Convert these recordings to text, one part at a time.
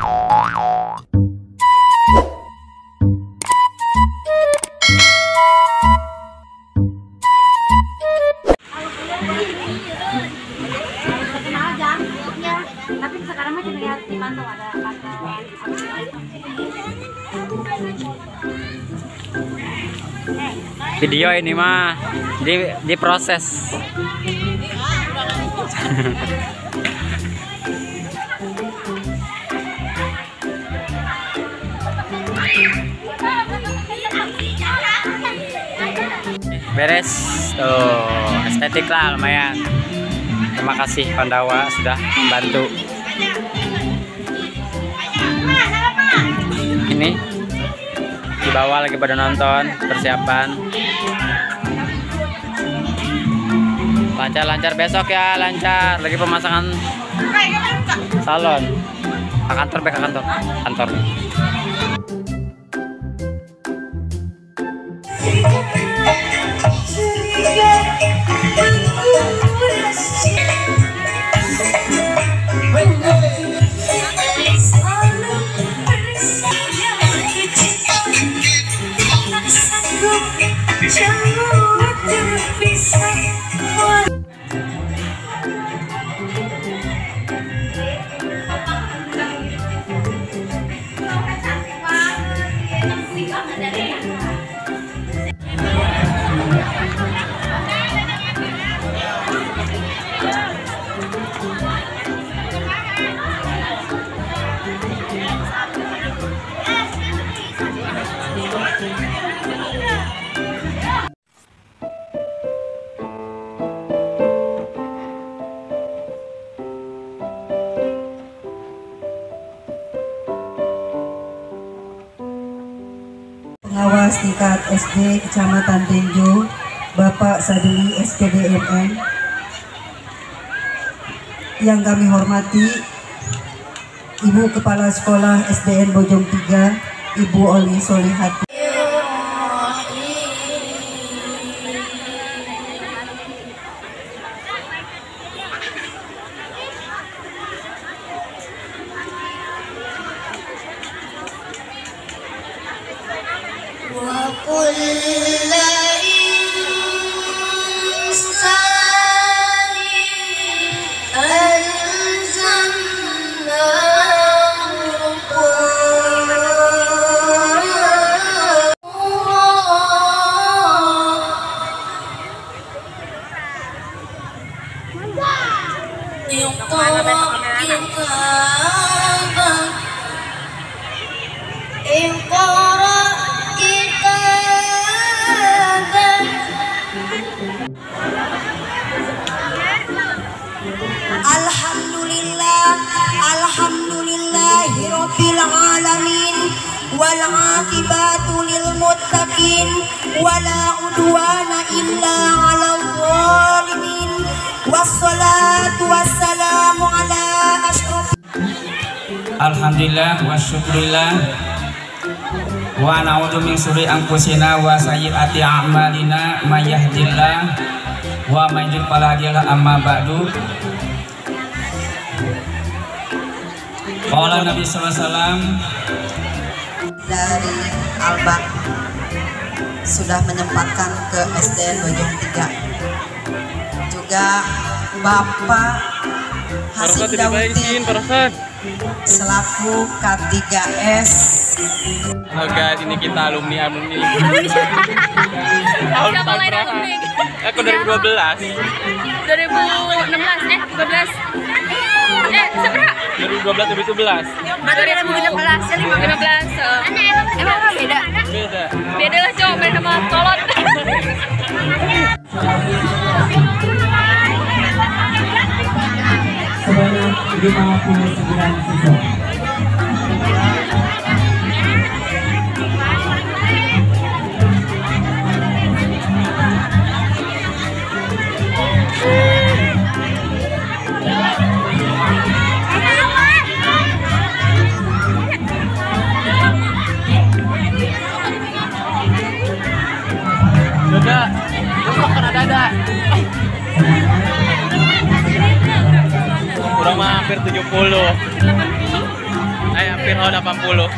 Tapi sekarang mah cuma lihat di pantau ada pantauan. Video ini mah diproses. Beres tuh, estetik lah lumayan. Terima kasih Pandawa sudah membantu. Ini di bawah lagi pada nonton persiapan. Lancar-lancar besok ya, lancar. Lagi pemasangan salon. Ke kantor, ke kantor. Kantor. Pengawas tingkat SD Kecamatan Tenjo, Bapak Sadili SPDMN. Yang kami hormati Ibu Kepala Sekolah SDN Bojong 3, Ibu Oli Solihati. Alhamdulillahirabbil alamin wal aqibatu lil muttaqin wala udwana illa 'alal zalimin wassalatu wassalamu ala asyraf. Alhamdulillah wa syukurillah wa na'udzu min syururi anfusina wa sayyiati a'malina may yahdihillah wa may yudlil fala hadiya lahu amma ba'du. Qala Nabi sallallahu alaihi wasallam Dari Albak sudah menyempatkan ke SDN Bojong 3. Juga Bapak Hasim Dawuti selaku K3S. Halo guys, ini kita alumni. Siapa lain alumni? Aku 2012. 2016 12. Seberapa? 2012 2017. 2015 emang beda? Beda lah cowok, main sama kolot. sebanyak 59 siswa. Dada, besok kena dada. Kurang mah hampir 70. Ayo, Piro 80.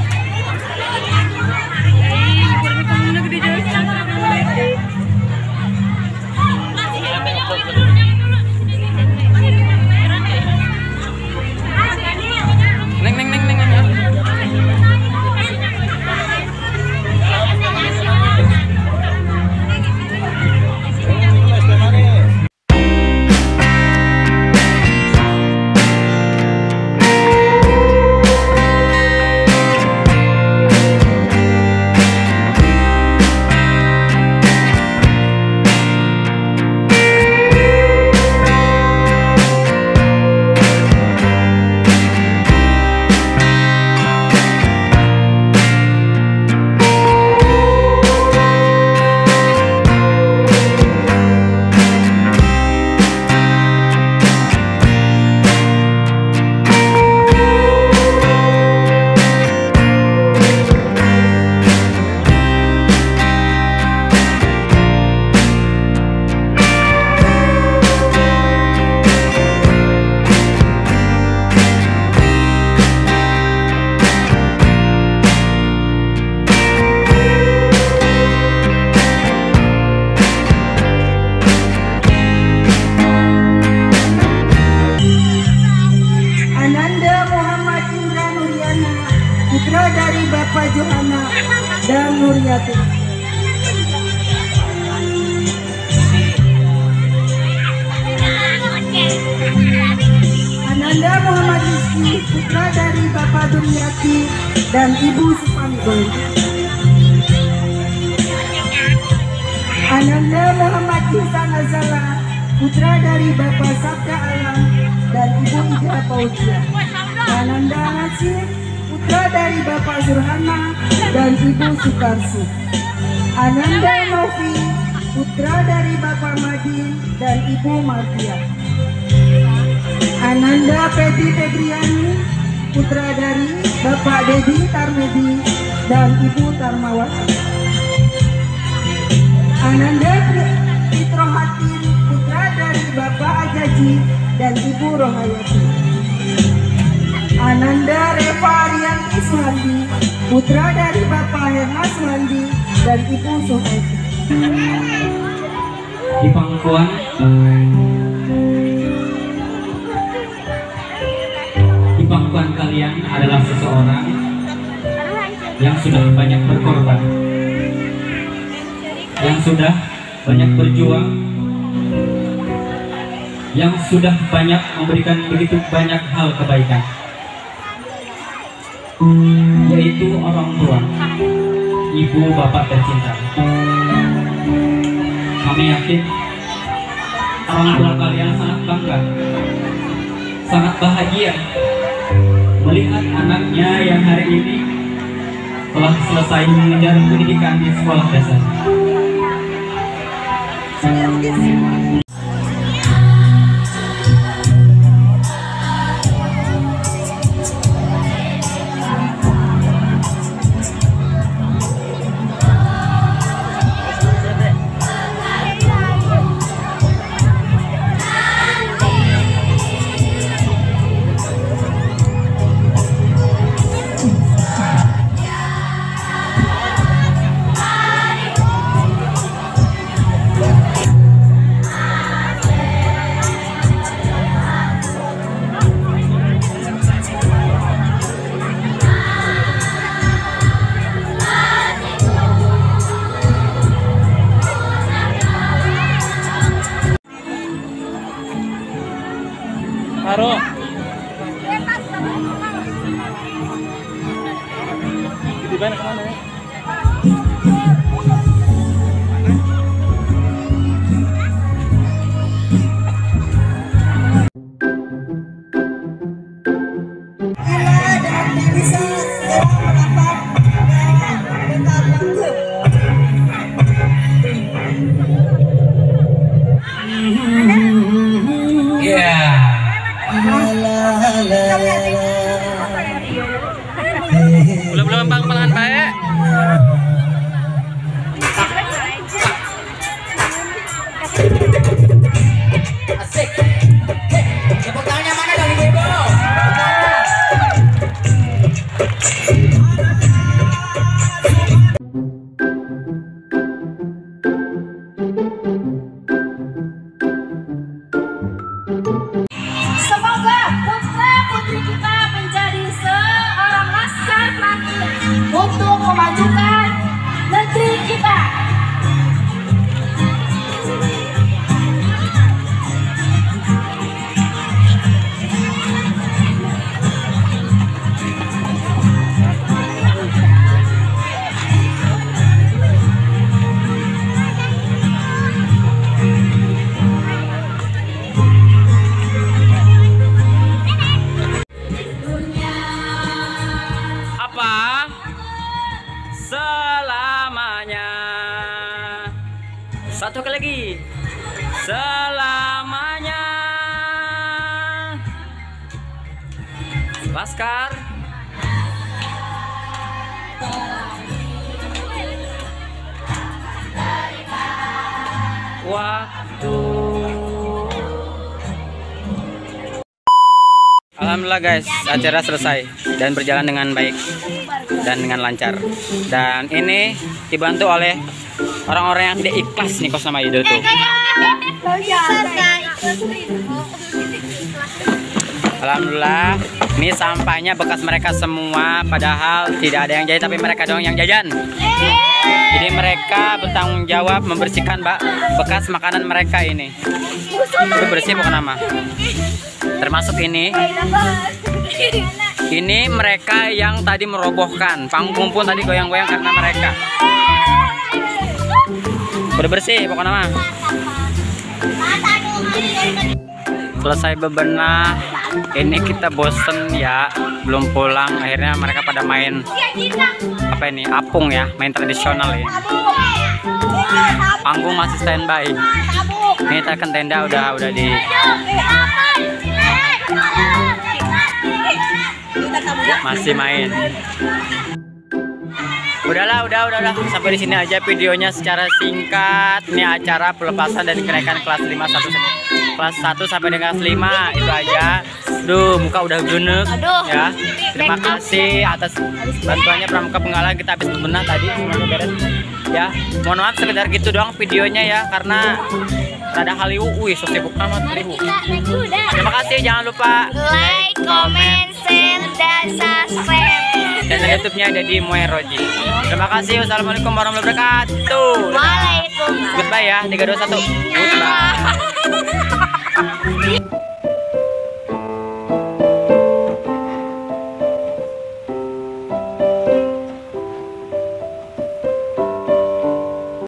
putra dari Bapak Johana dan Nuryati. Ananda Muhammad Rizki, putra dari Bapak Duryati dan Ibu Supanto. Ananda Muhammad Ihsan Azala, putra dari Bapak Sabda Alam dan Ibu Ida Fauzia. Ananda Nasir, putra dari Bapak Zurhana dan Ibu Sukarsi. Ananda Novi, putra dari Bapak Madin dan Ibu Martia. Ananda Pedi Febriani, putra dari Bapak Dedi Tarmedi dan Ibu Tarmawati. Ananda Fitrohatin, putra dari Bapak Ajaji dan Ibu Rohayati. Ananda Reva Arianti Suhandi, putra dari Bapak Herma Suhandi dan Ibu Suhaiti. Di pangkuan kalian adalah seseorang yang sudah banyak berkorban, yang sudah banyak berjuang, yang sudah banyak memberikan begitu banyak hal kebaikan, yaitu orang tua, ibu bapak tercinta. Kami yakin orang tua kalian sangat bangga, sangat bahagia melihat anaknya yang hari ini telah selesai mengejar pendidikan di sekolah dasar. Taruh. Di mana kemana ya? Belum pelan baik. Semoga putra-putri kita menjadi seorang laskar pelangi untuk memajukan negeri kita. Apa? Selamanya. Satu kali lagi. Selamanya. Laskar. Waktu. Alhamdulillah guys, acara selesai dan berjalan dengan baik dan dengan lancar. Dan ini dibantu oleh orang-orang yang tidak ikhlas nih kos sama Ido tuh. Alhamdulillah, ini sampahnya bekas mereka semua, padahal tidak ada yang jajan tapi mereka doang yang jajan. Jadi mereka bertanggung jawab membersihkan bekas makanan mereka ini. Itu bersih bukan nama. Termasuk ini mereka yang tadi merobohkan panggung pun tadi goyang-goyang karena mereka. Udah bersih pokoknya mah. Selesai bebenah, ini kita bosen ya, belum pulang. Akhirnya mereka pada main apa ini, apung ya, main tradisional ya. Panggung masih standby. Ini tekan tenda udah di masih main. Udah sampai di sini aja videonya secara singkat. Ini acara pelepasan dan kenaikan kelas 1 sampai dengan kelas 5 itu aja. Duh, muka udah genek ya. Terima kasih atas bantuannya Pramuka Penggalan. Kita habis bebenah tadi semuanya beres ya. Mohon maaf sekedar gitu doang videonya ya, karena ada Haliwu, so sibuk amat Haliwu. Terima kasih, jangan lupa Like, comment, share, dan subscribe. channel YouTube-nya ada di Moe Roji. Terima kasih. Wassalamualaikum warahmatullahi wabarakatuh. Waalaikumsalam. Goodbye ya. 3, 2, 1. Goodbye.